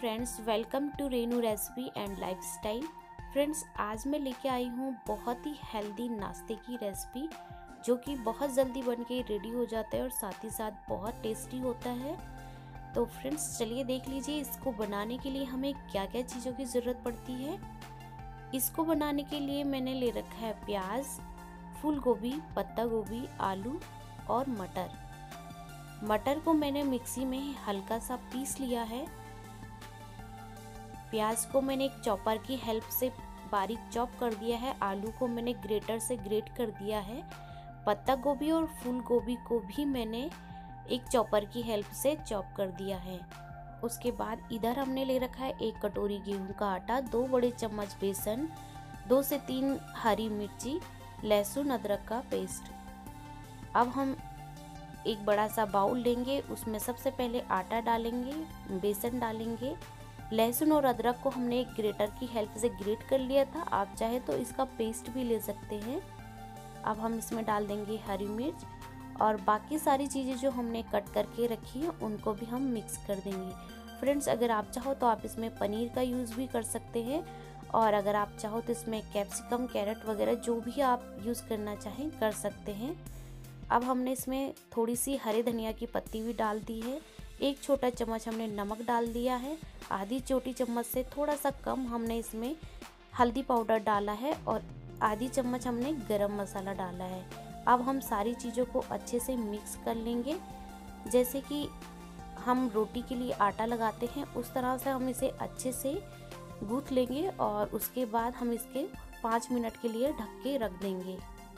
Friends, welcome to Renu recipe and lifestyle. Friends, आज मैं लेके आई हूँ बहुत ही हेल्दी नाश्ते की रेसिपी जो कि बहुत जल्दी बन के रेडी हो जाता है और साथ ही साथ बहुत टेस्टी होता है। तो फ्रेंड्स, चलिए देख लीजिए इसको बनाने के लिए हमें क्या क्या चीज़ों की ज़रूरत पड़ती है। इसको बनाने के लिए मैंने ले रखा है प्याज, फूल गोभी, पत्ता गोभी, आलू और मटर। मटर को मैंने मिक्सी में हल्का सा पीस लिया है। प्याज को मैंने एक चॉपर की हेल्प से बारीक चॉप कर दिया है। आलू को मैंने ग्रेटर से ग्रेट कर दिया है। पत्ता गोभी और फूल गोभी को भी मैंने एक चॉपर की हेल्प से चॉप कर दिया है। उसके बाद इधर हमने ले रखा है 1 कटोरी गेहूं का आटा, 2 बड़े चम्मच बेसन, 2 से 3 हरी मिर्ची, लहसुन अदरक का पेस्ट। अब हम एक बड़ा सा बाउल लेंगे, उसमें सबसे पहले आटा डालेंगे, बेसन डालेंगे, लहसुन और अदरक को हमने एक ग्रेटर की हेल्प से ग्रेट कर लिया था। आप चाहे तो इसका पेस्ट भी ले सकते हैं। अब हम इसमें डाल देंगे हरी मिर्च और बाकी सारी चीज़ें जो हमने कट करके रखी हैं उनको भी हम मिक्स कर देंगे। फ्रेंड्स, अगर आप चाहो तो आप इसमें पनीर का यूज़ भी कर सकते हैं और अगर आप चाहो तो इसमें कैप्सिकम, कैरेट वगैरह जो भी आप यूज़ करना चाहें कर सकते हैं। अब हमने इसमें थोड़ी सी हरे धनिया की पत्ती भी डाल दी है। 1 छोटा चम्मच हमने नमक डाल दिया है। आधी छोटी चम्मच से थोड़ा सा कम हमने इसमें हल्दी पाउडर डाला है और आधी चम्मच हमने गरम मसाला डाला है। अब हम सारी चीज़ों को अच्छे से मिक्स कर लेंगे। जैसे कि हम रोटी के लिए आटा लगाते हैं उस तरह से हम इसे अच्छे से गूँथ लेंगे और उसके बाद हम इसके 5 मिनट के लिए ढक के रख देंगे।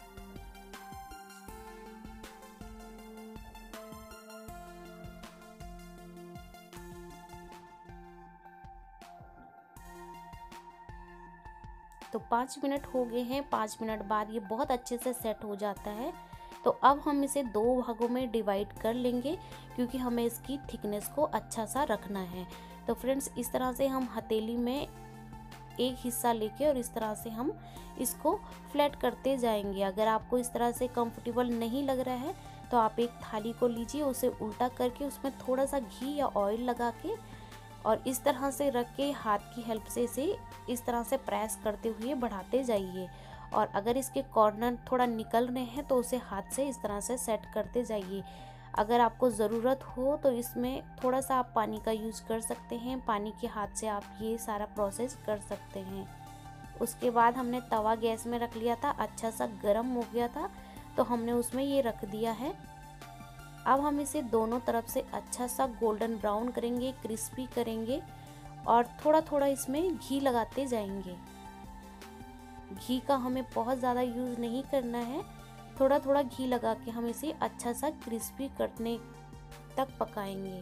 तो 5 मिनट हो गए हैं। 5 मिनट बाद ये बहुत अच्छे से सेट हो जाता है। तो अब हम इसे 2 भागों में डिवाइड कर लेंगे क्योंकि हमें इसकी थिकनेस को अच्छा सा रखना है। तो फ्रेंड्स, इस तरह से हम हथेली में एक हिस्सा लेके और इस तरह से हम इसको फ्लैट करते जाएंगे। अगर आपको इस तरह से कंफर्टेबल नहीं लग रहा है तो आप एक थाली को लीजिए, उसे उल्टा करके उसमें थोड़ा सा घी या ऑयल लगा के और इस तरह से रख के हाथ की हेल्प से इसे इस तरह से प्रेस करते हुए बढ़ाते जाइए। और अगर इसके कॉर्नर थोड़ा निकल रहे हैं तो उसे हाथ से इस तरह से सेट करते जाइए। अगर आपको ज़रूरत हो तो इसमें थोड़ा सा आप पानी का यूज़ कर सकते हैं। पानी के हाथ से आप ये सारा प्रोसेस कर सकते हैं। उसके बाद हमने तवा गैस में रख लिया था, अच्छा सा गर्म हो गया था तो हमने उसमें ये रख दिया है। अब हम इसे दोनों तरफ से अच्छा सा गोल्डन ब्राउन करेंगे, क्रिस्पी करेंगे और थोड़ा थोड़ा इसमें घी लगाते जाएंगे। घी का हमें बहुत ज़्यादा यूज़ नहीं करना है, थोड़ा थोड़ा घी लगा के हम इसे अच्छा सा क्रिस्पी करने तक पकाएंगे।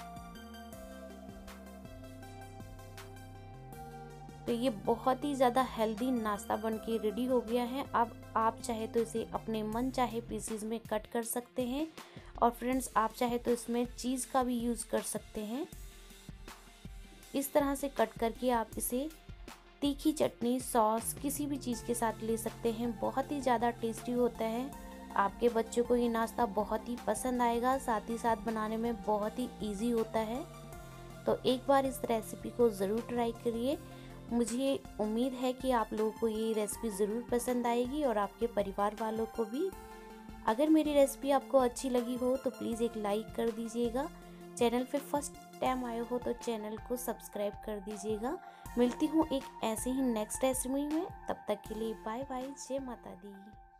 तो ये बहुत ही ज़्यादा हेल्दी नाश्ता बन के रेडी हो गया है। अब आप चाहे तो इसे अपने मन चाहे पीसीज में कट कर सकते हैं और फ्रेंड्स, आप चाहे तो इसमें चीज़ का भी यूज़ कर सकते हैं। इस तरह से कट करके आप इसे तीखी चटनी, सॉस किसी भी चीज़ के साथ ले सकते हैं। बहुत ही ज़्यादा टेस्टी होता है। आपके बच्चों को ये नाश्ता बहुत ही पसंद आएगा, साथ ही साथ बनाने में बहुत ही ईजी होता है। तो एक बार इस रेसिपी को ज़रूर ट्राई करिए। मुझे उम्मीद है कि आप लोगों को ये रेसिपी ज़रूर पसंद आएगी और आपके परिवार वालों को भी। अगर मेरी रेसिपी आपको अच्छी लगी हो तो प्लीज़ एक लाइक कर दीजिएगा। चैनल पे फर्स्ट टाइम आए हो तो चैनल को सब्सक्राइब कर दीजिएगा। मिलती हूँ एक ऐसे ही नेक्स्ट रेसिपी में। तब तक के लिए बाय बाय, जय माता दी।